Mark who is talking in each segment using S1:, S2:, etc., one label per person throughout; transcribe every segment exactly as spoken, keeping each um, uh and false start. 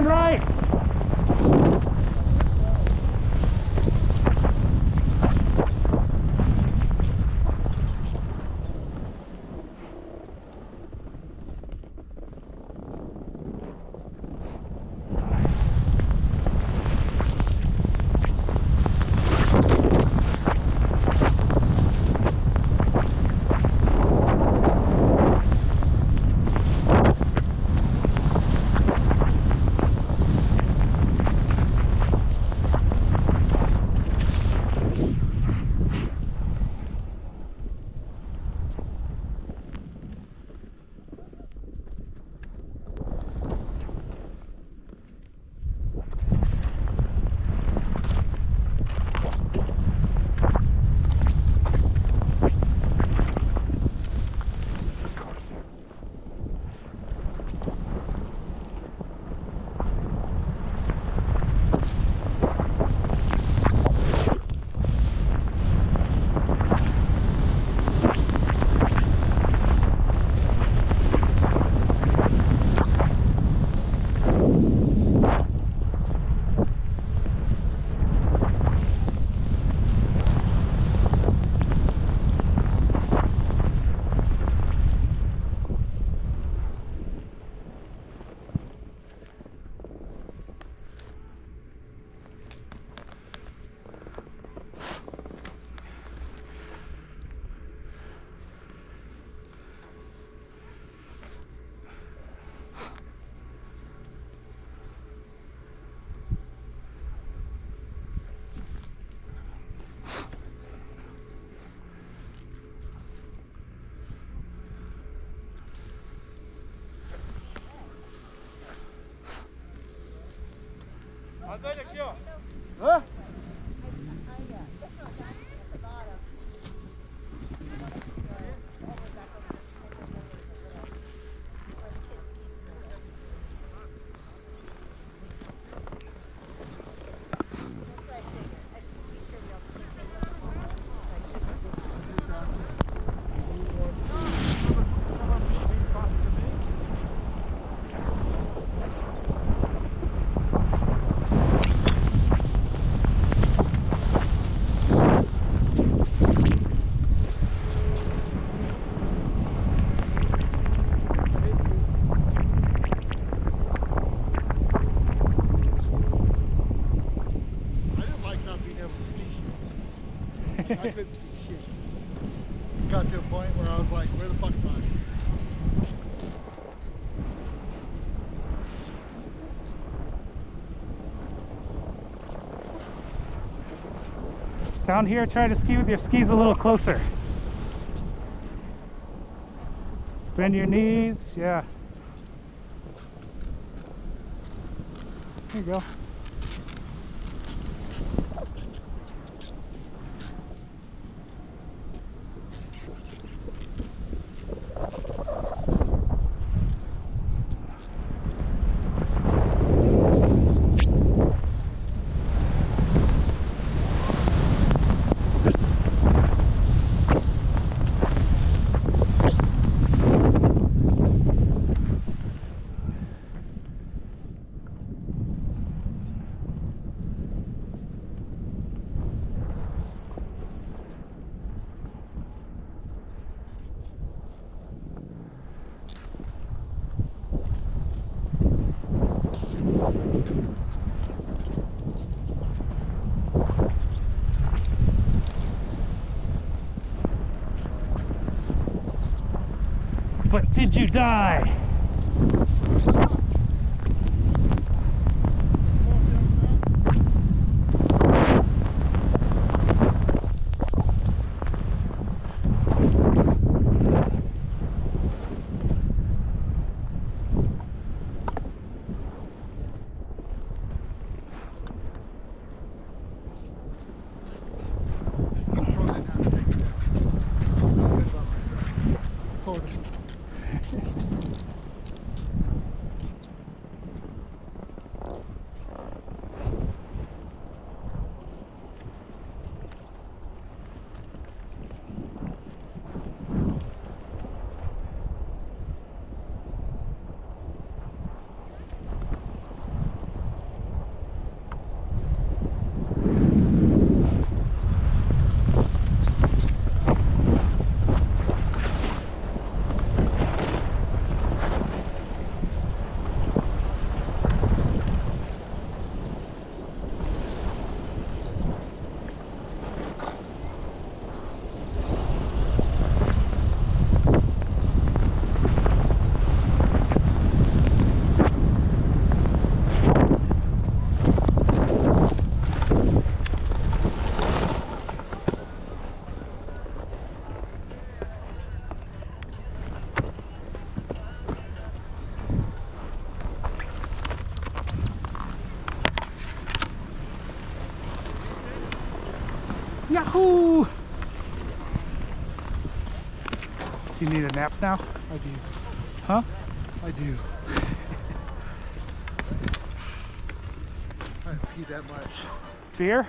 S1: turn right.
S2: Huh? I couldn't see shit. Got to a point where I was like, where the fuck am I?
S1: Down here, try to ski with your skis a little closer. Bend your knees, yeah. There you go. But did you die? Yahoo! Do you need a nap now?
S2: I do.
S1: Huh?
S2: I do. I didn't ski that much.
S1: Beer?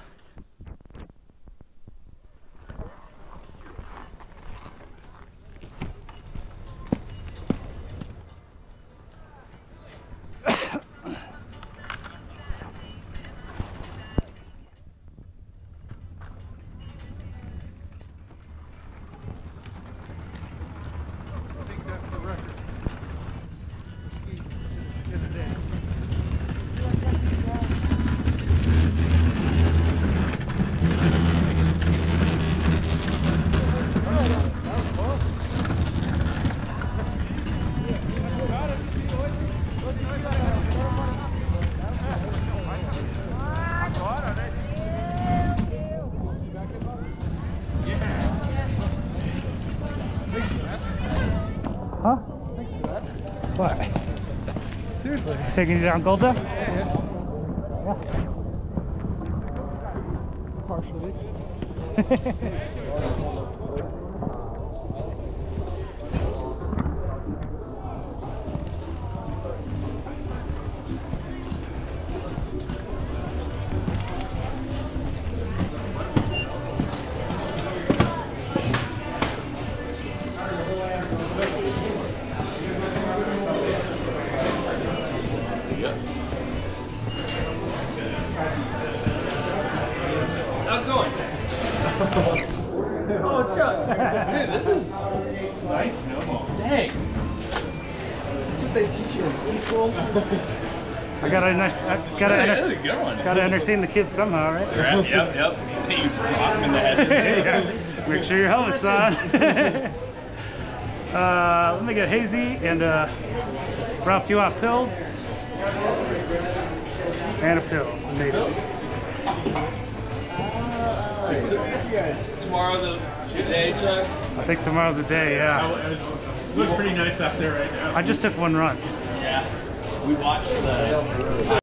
S2: I think that's the record. Ski in a day.
S1: Huh?
S2: Thanks for that.
S1: What?
S2: Seriously.
S1: Taking you down Gold Dust?
S2: Yeah.
S1: Yeah.
S2: Partially.
S3: How's it going? Oh, Chuck. Dude, this is nice snowball. Dang. This is what they teach you in ski school?
S1: I gotta, I gotta,
S3: Hey,
S1: enter-
S3: that's a good one.
S1: gotta entertain the kids somehow, right?
S3: Right, yep, yep. Hey, you rock them in the head.
S1: Yeah. Make sure your helmet's on. uh, let me get Hazy and uh, Ralph, do you want pills? And a pills, maybe.
S3: Tomorrow the shoot day, Chuck?
S1: I think tomorrow's the day, yeah.
S4: It looks pretty nice up there right now.
S1: I just took one run.
S3: Yeah. We watched the